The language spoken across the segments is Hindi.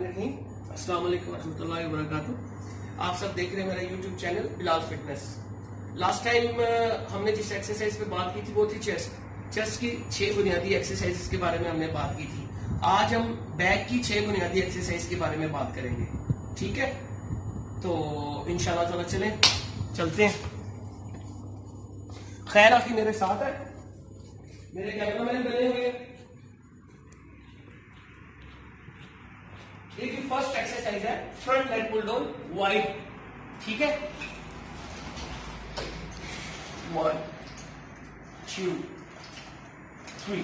अस्सलाम वालेकुम रहमतुल्लाहि व बरकातुहू। आप सब देख रहे हैं मेरा YouTube channel Bilal fitness. Last time हमने जिस एक्सरसाइज पे बात की थी वो थी चेस्ट की 6 बुनियादी एक्सरसाइजेस के बारे में हमने बात की थी। आज हम बैक की 6 बुनियादी एक्सरसाइज के बारे में बात करेंगे, ठीक है? तो इंशाल्लाह ताला चलते हैं। खैर आखिर मेरे साथ है, मेरे कैमरामैन बने हुए हैं। ये फर्स्ट एक्सरसाइज है front leg pull down wide, ठीक है? 1 2 3।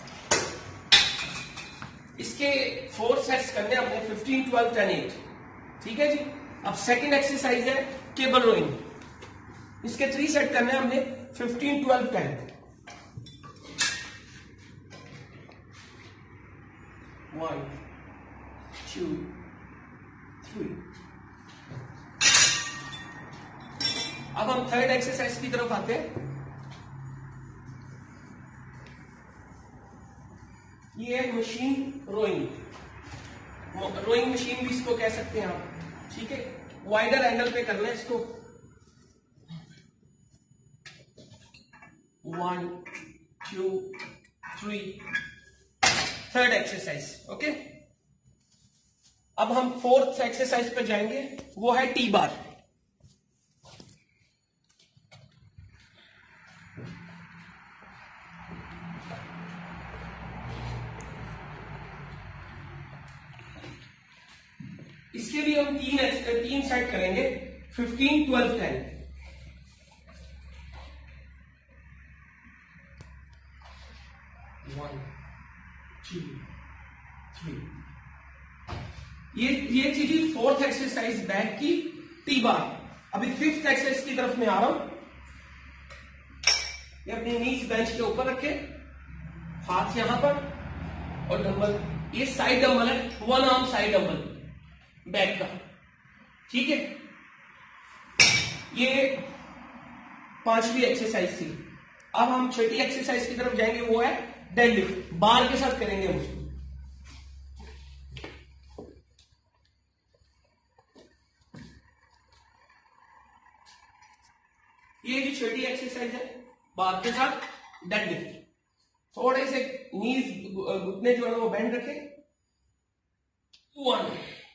इसके 4 सेट्स करने अपने 15 12 10 8, ठीक है जी। अब सेकंड एक्सरसाइज है केबल रोइंग। इसके 3 सेट करने हमने 15 12 10। 1 2 3। अब हम थर्ड एक्सरसाइज की तरफ आते हैं। ये है मशीन रोइंग। रोइंग मशीन भी इसको कह सकते हैं आप, ठीक है? वाइडर एंगल पे करना है इसको। 1 2 3। Third exercise, okay? अब हम फोर्थ एक्सरसाइज पे जाएंगे, वो है टी बार। इसके भी हम तीन सेट करेंगे 15 12 10। 1 2 3। ये थी जी फोर्थ एक्सरसाइज बैक की टी बार। अभी फिफ्थ एक्सरसाइज की तरफ में आ रहा हूं। ये अपनी नीज बेंच के ऊपर रखे, हाथ यहां पर, और डंबल, ये साइड डंबल है, 1 आर्म साइड डंबल बैक का, ठीक है? ये 5वीं एक्सरसाइज थी। अब हम 6ठी एक्सरसाइज की तरफ जाएंगे, वो है डेडलिफ्ट। बार के साथ करेंगे हम उसको। ये जो 6ठी एक्सरसाइज है बार के साथ डेडलिफ्ट। थोड़े से नीज घुटने जो है वो बेंड रखे। 1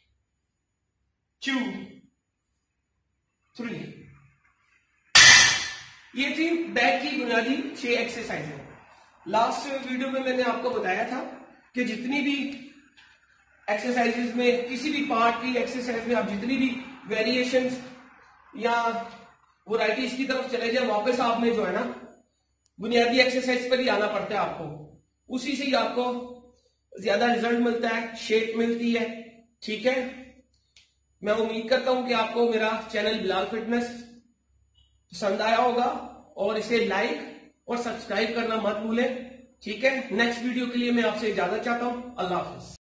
2 3। ये थी बैक की बुनियादी 6 एक्सरसाइज है। लास्ट वीडियो में मैंने आपको बताया था कि जितनी भी एक्सरसाइजेस में, किसी भी पार्ट की एक्सरसाइज में आप जितनी भी वेरिएशंस या वैरायटीज की तरफ चले जाए, वापस आपने जो है ना बुनियादी एक्सरसाइज पर ही आना पड़ता है आपको। उसी से ही आपको ज्यादा रिजल्ट मिलता है, शेप मिलती है, ठीक है? मैं उम्मीद करता हूं कि आपको मेरा चैनल बिलाल फिटनेस पसंद आया होगा, और इसे लाइक और सब्सक्राइब करना मत भूलें, ठीक है? नेक्स्ट वीडियो के लिए मैं आपसे इजाजत चाहता हूं। अल्लाह हाफिज।